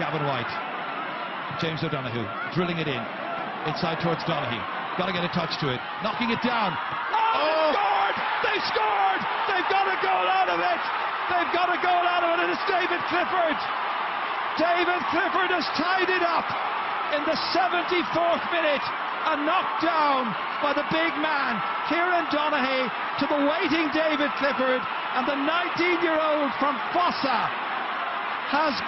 Gavin White. James O'Donoghue drilling it in. Inside towards Donoghue. Got to get a touch to it. Knocking it down. Oh! Scored! They scored! They've got a goal out of it! They've got a goal out of it, and it's David Clifford. David Clifford has tied it up in the 74th minute, and knocked down by the big man, Kieran Donoghue, to the waiting David Clifford, and the 19-year-old from Fossa has